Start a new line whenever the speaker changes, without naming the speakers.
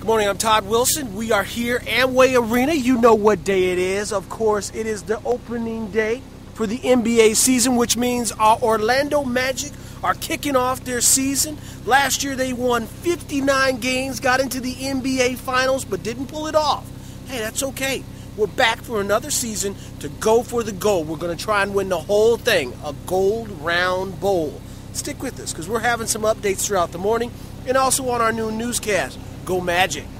Good morning, I'm Todd Wilson. We are here, Amway Arena. You know what day it is. Of course, it is the opening day for the NBA season, which means our Orlando Magic are kicking off their season. Last year, they won 59 games, got into the NBA Finals, but didn't pull it off. Hey, that's okay. We're back for another season to go for the gold. We're going to try and win the whole thing, a gold round bowl. Stick with us, because we're having some updates throughout the morning and also on our new newscast. Go Magic.